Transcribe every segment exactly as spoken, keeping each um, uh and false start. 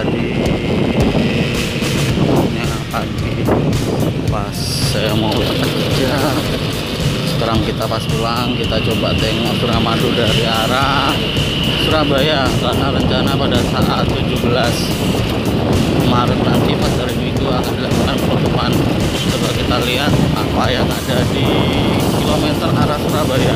tadi nya pagi pas saya mau kerja. Sekarang kita pas pulang, kita coba tengok Suramadu dari arah Surabaya, karena rencana pada saat tujuh belas Maret nanti pas hari Minggu akan dilakukan penutupan. Coba kita lihat apa yang ada di kilometer arah Surabaya.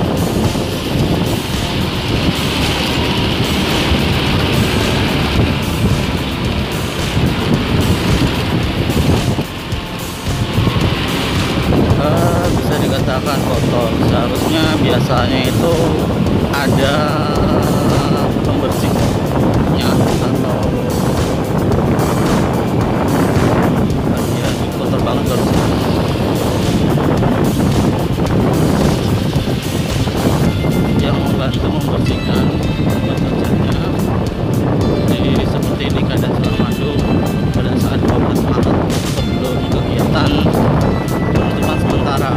Uh, bisa dikatakan kotor. Seharusnya biasanya itu ada pembersihnya atau bagian kotor banget terus. Yang membantu membersihkan pekerjaannya. Jadi seperti di keadaan Suramadu pada saat dua belas Maret sebelum kegiatan penutupan sementara.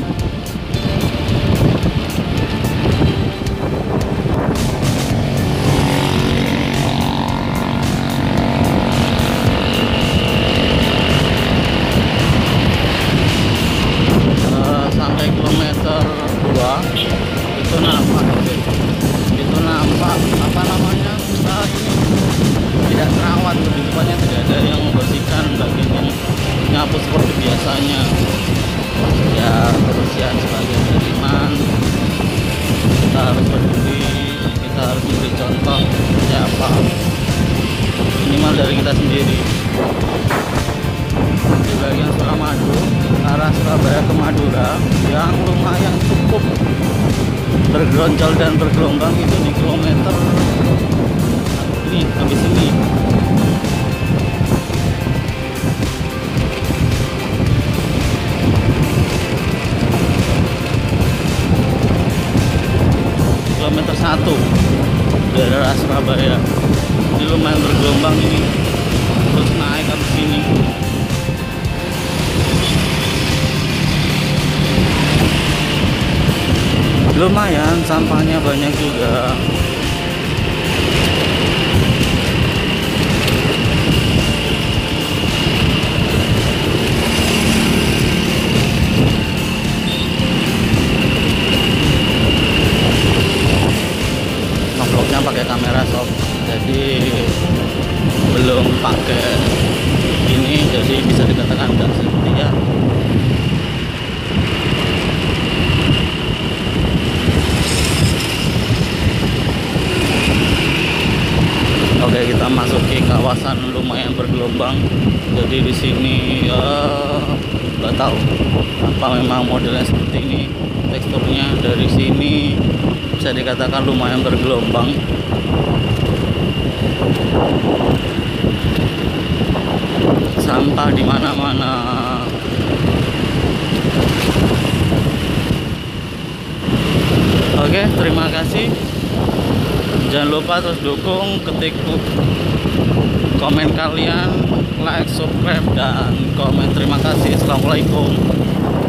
Uh, sampai kilometer dua itu nampak itu nampak apa namanya uh, ini tidak terawat, lebih tepatnya tidak ada yang membersihkan bagian yang nyapu seperti biasanya. Ya, kebersihan sebagai seniman kita harus peduli, kita harus memberi contoh seperti apa, minimal dari kita sendiri. Di bagian Suramadu arah Surabaya ke Madura yang lumayan cukup bergeronjol dan bergelombang itu di kilometer ini habis ini. Kilometer satu daerah Surabaya ini lumayan bergelombang ini, terus naik ke sini. Lumayan sampahnya banyak juga. Vlognya pakai kamera sob, jadi belum pakai ini, jadi bisa dikatakan nggak setia. Oke, kita masuki kawasan lumayan bergelombang. Jadi di sini ya nggak tahu apa memang modelnya seperti ini, teksturnya dari sini bisa dikatakan lumayan bergelombang. Sampah di mana-mana. Oke, terima kasih. Jangan lupa terus dukung, ketik komen kalian, like, subscribe, dan komen. Terima kasih. Assalamualaikum.